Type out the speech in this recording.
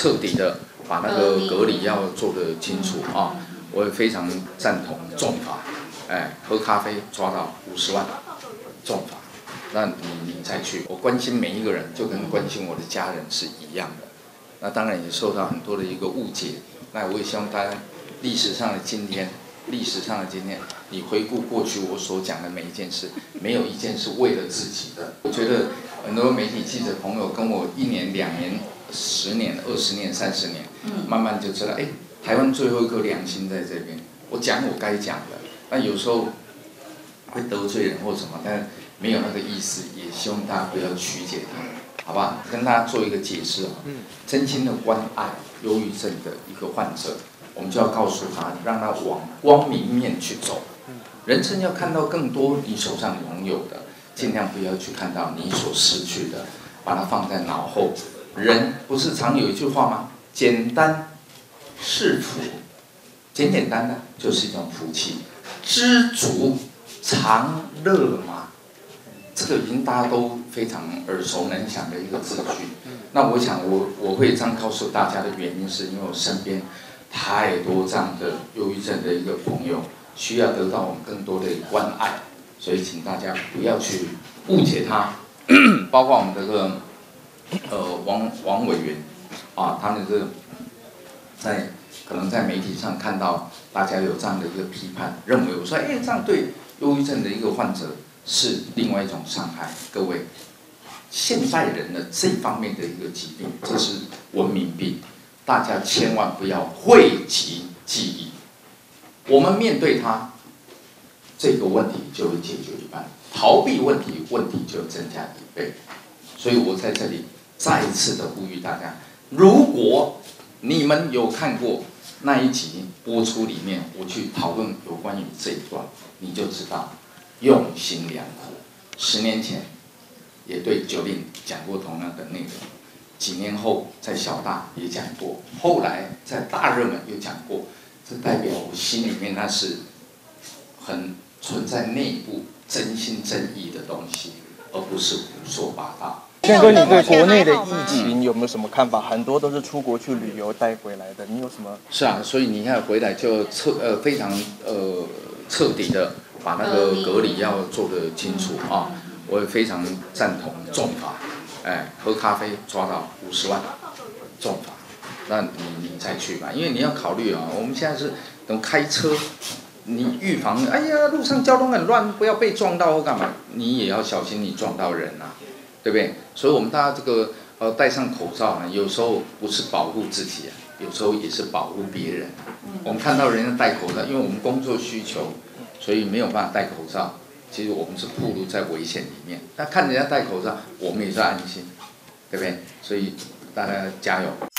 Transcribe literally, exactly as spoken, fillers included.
彻底的把那个隔离要做得清楚啊！我也非常赞同重罚，哎，喝咖啡抓到五十万，重罚，那你你才去。我关心每一个人，就跟关心我的家人是一样的。那当然也受到很多的一个误解。那我也希望大家历史上的今天，历史上的今天，你回顾过去我所讲的每一件事，没有一件是为了自己的。我觉得很多媒体记者朋友跟我一年、两年、十年、二十年、三十年，慢慢就知道，哎，台湾最后一颗良心在这边。我讲我该讲的，那有时候会得罪人或什么，但没有那个意思，也希望大家不要曲解它。好吧，跟大家做一个解释啊。真心的关爱忧郁症的一个患者，我们就要告诉他，让他往光明面去走。人生要看到更多你手上拥有的，尽量不要去看到你所失去的，把它放在脑后。人不是常有一句话吗？简单是福，简简单单就是一种福气。知足常乐嘛。这个已经大家都非常耳熟能详的一个字句。那我想我我会这样告诉大家的原因，是因为我身边太多这样的忧郁症的一个朋友，需要得到我们更多的关爱，所以请大家不要去误解他。包括我们这个呃王王委员啊，他们这个在可能在媒体上看到大家有这样的一个批判，认为我说哎这样对忧郁症的一个患者是另外一种伤害。各位，现代人的这方面的一个疾病，这是文明病，大家千万不要讳疾忌医。我们面对它，这个问题就会解决一半；逃避问题，问题就增加一倍。所以我在这里再一次的呼吁大家，如果你们有看过那一集播出里面，我去讨论有关于这一段，你就知道用心良苦。十年前也对九令讲过同样的内容，几年后在小大也讲过，后来在大热门又讲过，这代表我心里面那是很存在内部真心真意的东西，而不是胡说八道。 宪哥，你对国内的疫情有没有什么看法？很多都是出国去旅游带回来的，你有什么？ 是啊，所以你看回来就彻呃非常呃彻底的把那个隔离要做得清楚啊。我也非常赞同重罚，哎，喝咖啡抓到五十万，重罚，那你你才去吧，因为你要考虑啊，我们现在是等开车，你预防，哎呀，路上交通很乱，不要被撞到或干嘛，你也要小心你撞到人啊，对不对？所以我们大家这个呃戴上口罩呢，有时候不是保护自己啊，有时候也是保护别人。我们看到人家戴口罩，因为我们工作需求，所以没有办法戴口罩。其实我们是暴露在危险里面，但看人家戴口罩，我们也是安心，对不对？所以大家加油。